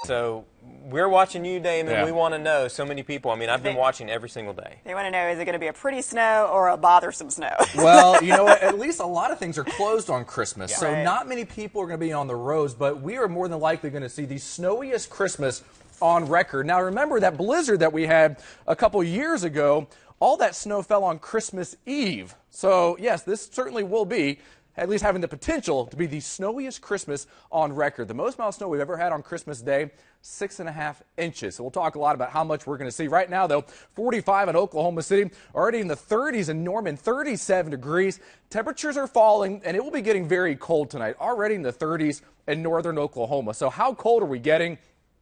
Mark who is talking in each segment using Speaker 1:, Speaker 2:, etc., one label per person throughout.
Speaker 1: So we're watching you, Damon.
Speaker 2: Yeah.
Speaker 1: We want to know. So many people. I mean, I've been watching every single day.
Speaker 3: They want to know, is it going to be a pretty snow or a bothersome snow?
Speaker 2: Well, you know what? At least a lot of things are closed on Christmas, so
Speaker 3: Right.
Speaker 2: not many people are going to be on the roads, but we are more than likely going to see the snowiest Christmas on record. Now, remember that blizzard that we had a couple years ago, all that snow fell on Christmas Eve. So, yes, this certainly will be at least having the potential to be the snowiest Christmas on record. The most amount of snow we've ever had on Christmas Day, 6.5 inches. So we'll talk a lot about how much we're going to see. Right now, though, 45 in Oklahoma City, already in the 30s in Norman, 37 degrees. Temperatures are falling, and it will be getting very cold tonight, already in the 30s in northern Oklahoma. So how cold are we getting?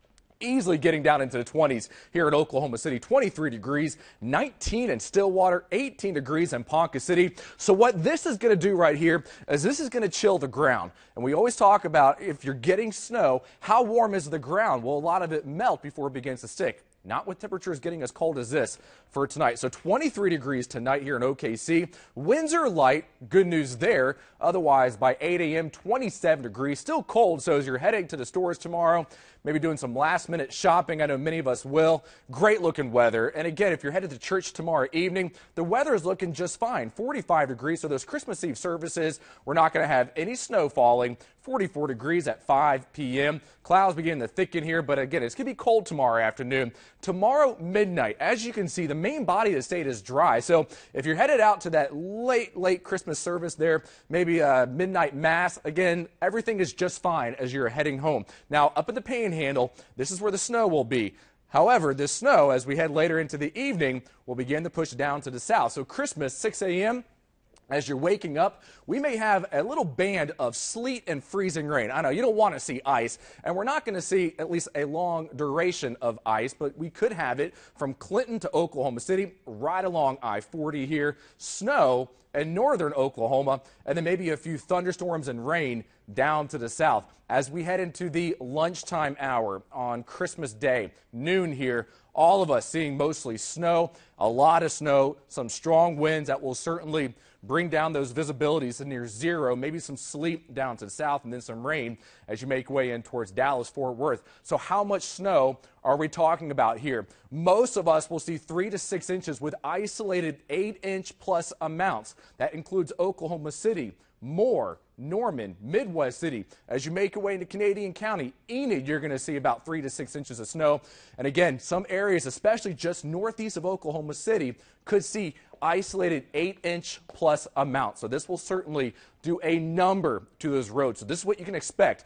Speaker 2: Easily getting down into the 20s here in Oklahoma City, 23 degrees, 19 in Stillwater, 18 degrees in Ponca City. So what this is going to do right here is this is going to chill the ground. And we always talk about if you're getting snow, how warm is the ground? Well, a lot of it melt before it begins to stick. Not with temperatures getting as cold as this for tonight. So 23 degrees tonight here in OKC. Winds are light. Good news there. Otherwise, by 8 a.m., 27 degrees. Still cold, so as you're heading to the stores tomorrow, maybe doing some last-minute shopping, I know many of us will. Great-looking weather. And again, if you're headed to church tomorrow evening, the weather is looking just fine. 45 degrees, so those Christmas Eve services, we're not going to have any snow falling. 44 degrees at 5 p.m. Clouds beginning to thicken here, but again, it's going to be cold tomorrow afternoon. Tomorrow midnight, as you can see, the main body of the state is dry. So if you're headed out to that late Christmas service there, maybe a midnight mass, again, everything is just fine as you're heading home. Now, up in the Panhandle, this is where the snow will be. However, this snow, as we head later into the evening, will begin to push down to the south. So Christmas, 6 a.m., as you're waking up, we may have a little band of sleet and freezing rain. I know you don't want to see ice, and we're not going to see at least a long duration of ice, but we could have it from Clinton to Oklahoma City, right along I-40 here, snow in northern Oklahoma, and then maybe a few thunderstorms and rain down to the south. As we head into the lunchtime hour on Christmas Day, noon here, all of us seeing mostly snow, a lot of snow, some strong winds that will certainly bring down those visibilities to near zero, maybe some sleet down to the south, and then some rain as you make way in towards Dallas, Fort Worth. So how much snow are we talking about here? Most of us will see 3 to 6 inches with isolated 8-inch plus amounts. That includes Oklahoma City, Moore, Norman, Midwest City. As you make your way into Canadian County, Enid, you're going to see about 3 to 6 inches of snow. And again, some areas, especially just northeast of Oklahoma City, could see isolated 8-inch plus amounts. So this will certainly do a number to those roads. So this is what you can expect.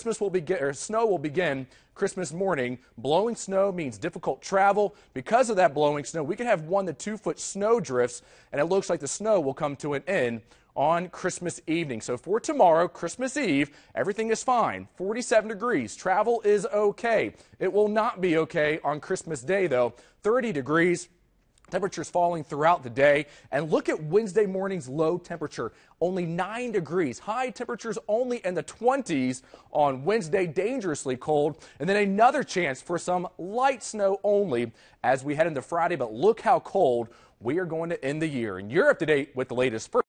Speaker 2: Snow will begin Christmas morning. Blowing snow means difficult travel. Because of that blowing snow, we can have 1 to 2 foot snow drifts, and it looks like the snow will come to an end on Christmas evening. So for tomorrow, Christmas Eve, everything is fine. 47 degrees. Travel is okay. It will not be okay on Christmas Day, though. 30 degrees. Temperatures falling throughout the day. And look at Wednesday morning's low temperature, only 9 degrees. High temperatures only in the 20s on Wednesday, dangerously cold. And then another chance for some light snow only as we head into Friday. But look how cold we are going to end the year. And you're up to date with the latest.